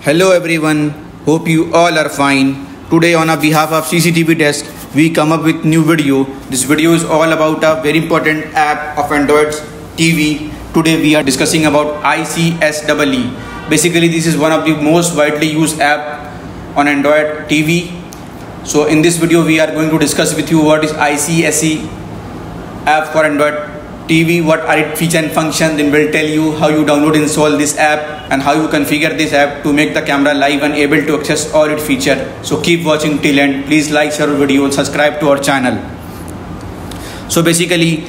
Hello everyone, hope you all are fine. Today on behalf of CCTV desk, we come up with new video. This video is all about a very important app of Android TV. Today we are discussing about iCSee. Basically this is one of the most widely used app on Android TV. So in this video we are going to discuss with you what is iCSee app for Android TV, what are its features and functions. Then we'll tell you how you download and install this app and how you configure this app to make the camera live and able to access all its features. So keep watching till end. Please like, share our video and subscribe to our channel. So basically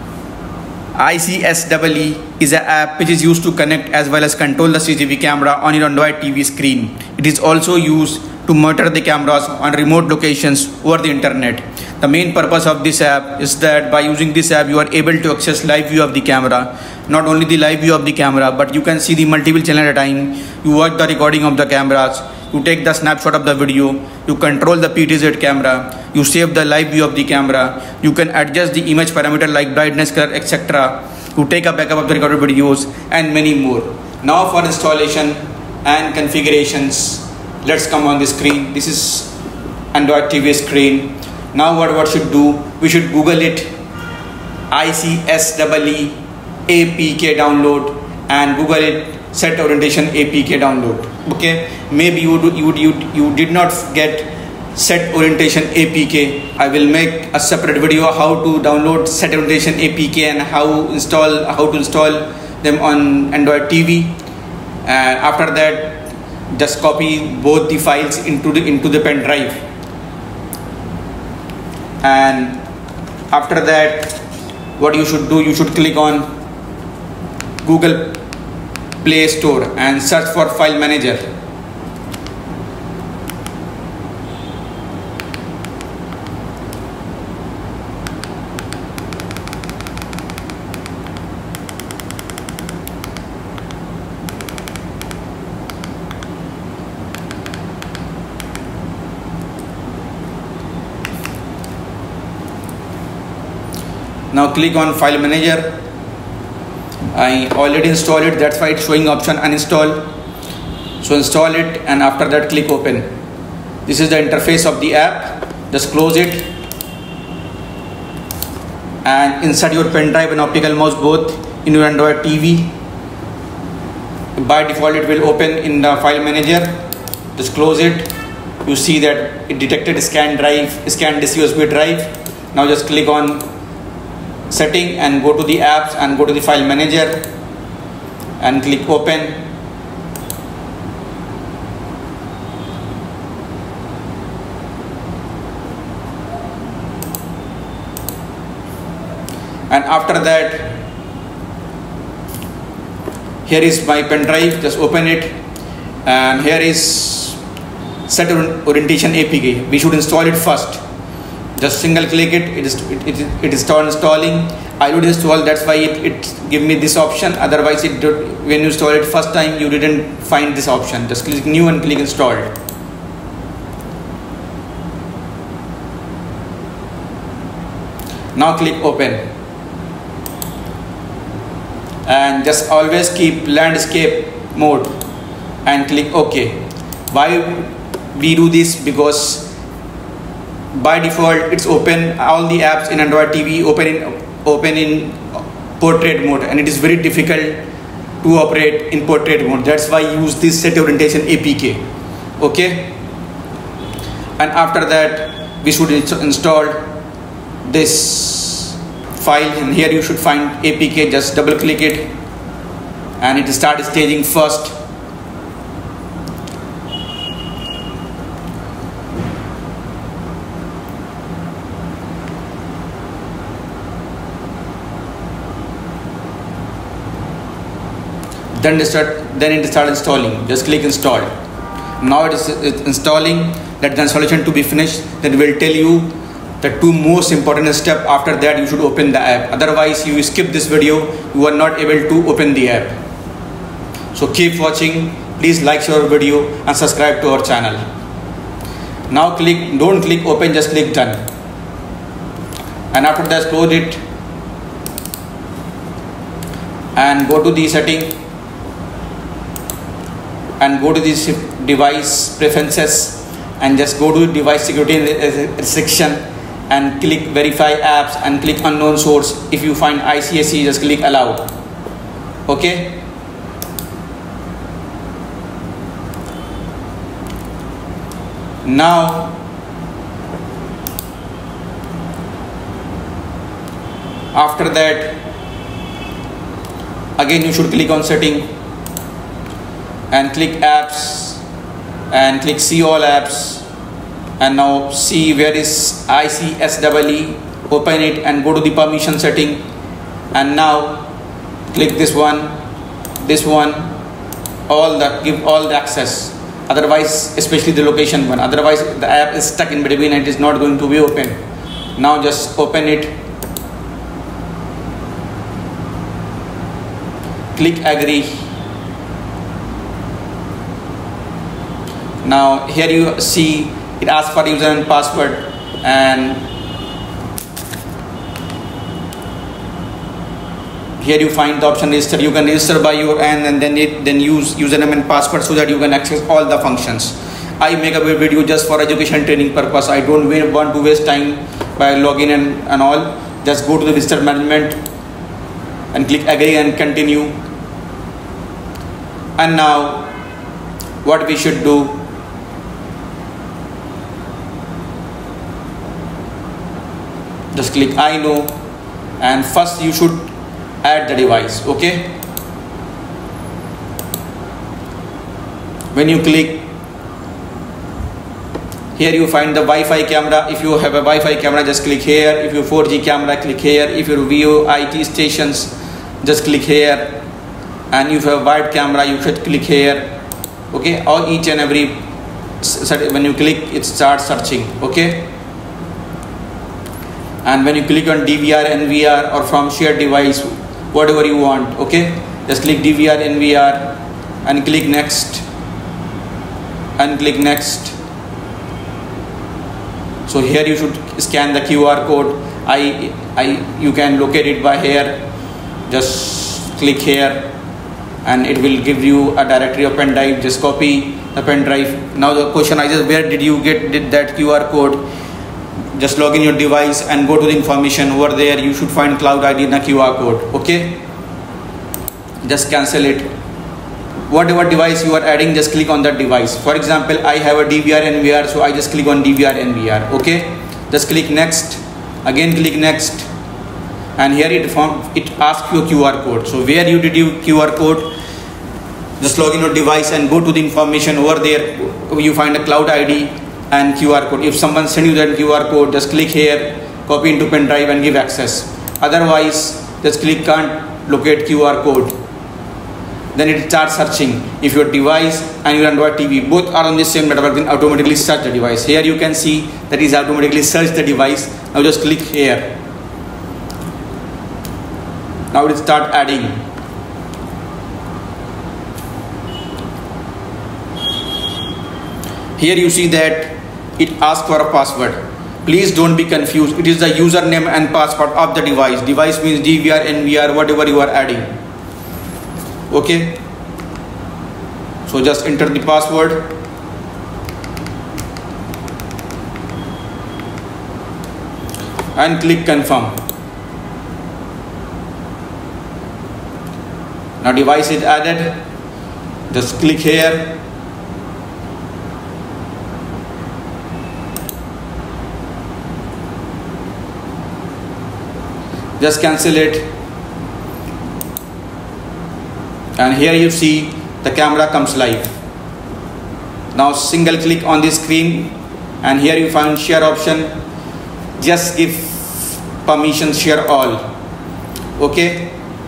iCSee is an app which is used to connect as well as control the CCTV camera on your Android TV screen. It is also used to monitor the cameras on remote locations over the internet. The main purpose of this app is that by using this app you are able to access live view of the camera. Not only the live view of the camera, but you can see the multiple channels at a time. You watch the recording of the cameras, you take the snapshot of the video, you control the PTZ camera, you save the live view of the camera, you can adjust the image parameter like brightness, color, etc. You take a backup of the recorded videos and many more. Now for installation and configurations, let's come on the screen. This is Android TV screen. Now what should do? We should Google it, iCSee APK download, and Google it set orientation APK download. Okay, maybe you did not get set orientation APK. I will make a separate video how to download set orientation APK and how to install them on Android TV. And after that, just copy both the files into the pen drive. And after that, what you should do, you should click on Google Play Store and search for File Manager. Now click on File Manager. I already installed it, that's why it's showing option uninstall. So install it and after that click open. This is the interface of the app. Just close it and insert your pen drive and optical mouse both in your Android TV. By default it will open in the File Manager. Just close it. You see that it detected scan this USB drive. Now just click on setting and go to the apps and go to the File Manager and click open. And after that, here is my pen drive. Just open it and here is set orientation APK. We should install it first. Just single click it. It is installing. I would install, that's why it give me this option. Otherwise when you install it first time you didn't find this option. Just click new and click install. Now click open and just always keep landscape mode and click OK. Why we do this? Because by default it's open, all the apps in Android TV open in portrait mode, and it is very difficult to operate in portrait mode. That's why I use this set orientation APK. Okay, and after that we should install this file, and here you should find APK. Just double click it and it starts staging first. Then it start installing. Just click install. Now it's installing. Let the installation to be finished. Then we'll tell you the two most important steps. After that you should open the app. Otherwise you skip this video, you are not able to open the app. So keep watching. Please like our video and subscribe to our channel. Now don't click open, just click done. And after that close it and go to the setting and go to this device preferences and just go to device security section and click verify apps and click unknown source. If you find iCSee, just click allow. Okay. Now after that, again you should click on setting and click apps and click see all apps, and now see where is iCSee, open it and go to the permission setting, and now click this one, give all the access, otherwise especially the location one, otherwise the app is stuck in between and it is not going to be open. Now just open it, click agree. Now here you see it asks for user and password, and here you find the option register. You can register by your end and then use username and password so that you can access all the functions. I make a video just for education training purpose. I don't want to waste time by login and all. Just go to the visitor management and click agree and continue. And now what we should do, just click I know, and first you should add the device. Okay, when you click here, you find the Wi-Fi camera. If you have a Wi-Fi camera, just click here. If you 4G camera, click here. If you VoIP stations, just click here. And if you have wide camera, you should click here. Okay, or each and every, when you click, it starts searching. Okay, and when you click on DVR, NVR, or from shared device, whatever you want. Okay, just click DVR, NVR and click next and click next. So here you should scan the QR code. You can locate it by here. Just click here and it will give you a directory of pen drive. Just copy the pen drive. Now the question arises, where did you get that QR code? Just log in your device and go to the information. Over there you should find cloud ID and the QR code. Okay, just cancel it. Whatever device you are adding, just click on that device. For example, I have a DVR NVR, so I just click on DVR NVR. Okay, just click next, again click next, and here it asks you a QR code. So where you did your QR code, just log in your device and go to the information. Over there you find a cloud ID and QR code. If someone send you that QR code, just click here, copy into pen drive and give access. Otherwise just click can't locate QR code. Then it starts searching. If your device and your Android TV both are on the same network, then automatically search the device. Here you can see that is automatically search the device. Now just click here. Now it start adding. Here you see that it asks for a password. Please don't be confused. It is the username and password of the device. Device means DVR, NVR, whatever you are adding. Okay, so just enter the password and click confirm. Now device is added. Just click here. Just cancel it. And here you see the camera comes live. Now single click on the screen and here you find share option. Just give permission share all. Okay.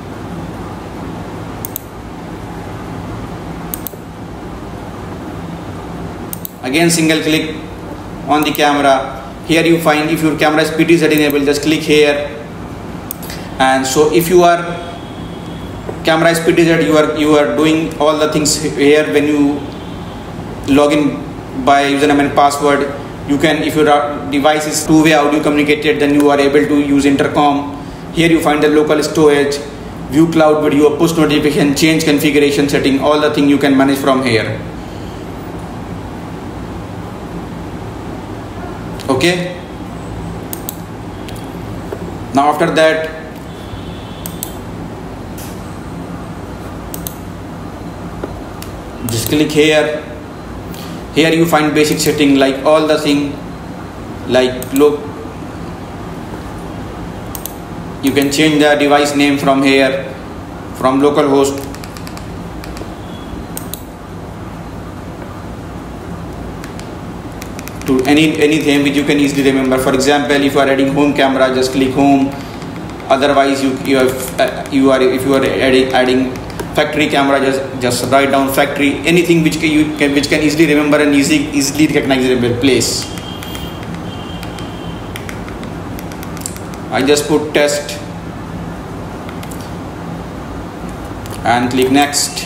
Again single click on the camera. Here you find if your camera speed is enabled, just click here. And so if you are camera speed is that you are doing all the things here. When you log in by username and password, you can, if your device is two-way audio communicated, then you are able to use intercom. Here you find the local storage view cloud video, push notification, change configuration setting, all the thing you can manage from here. Okay. Now after that, just click here. Here you find basic setting, like all the thing, like look, you can change the device name from here, from localhost to any theme which you can easily remember. For example, if you are adding home camera, just click home. Otherwise, if you are adding factory camera, just write down factory. Anything which can easily remember and easily recognizable place. I just put test and click next.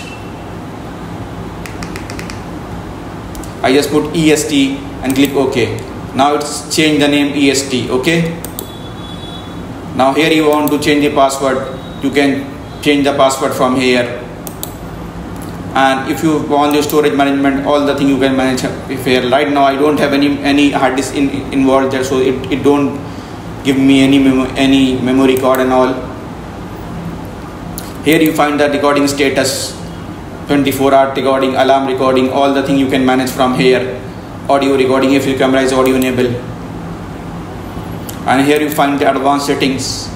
I just put EST and click OK. Now it's changed the name EST. Okay. Now here you want to change the password, you can change the password from here. And if you want your storage management, all the thing you can manage here. Right now I don't have any hard disk involved there, so it don't give me any memory card and all. Here you find the recording status, 24-hour recording, alarm recording, all the thing you can manage from here. Audio recording if your camera is audio enabled. And here you find the advanced settings.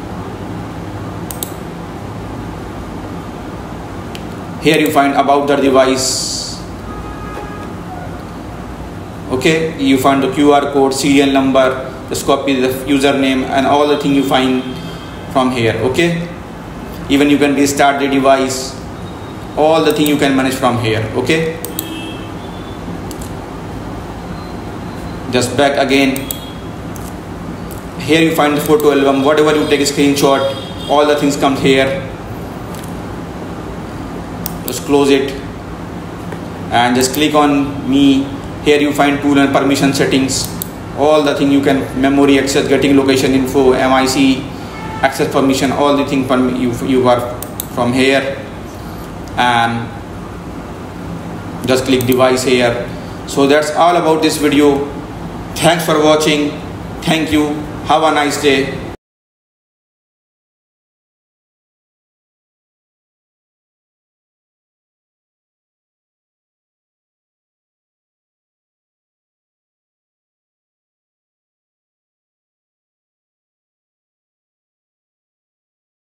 Here you find about the device. Okay, you find the QR code, serial number, just copy the username and all the thing you find from here. Okay, even you can restart the device, all the thing you can manage from here. Okay, just back again. Here you find the photo album, whatever you take a screenshot, all the things come here. Just close it and just click on me. Here you find tool and permission settings, all the thing you can, memory access, getting location info, MIC, access permission, all the thing from you are from here. And just click device here. So that's all about this video. Thanks for watching. Thank you. Have a nice day.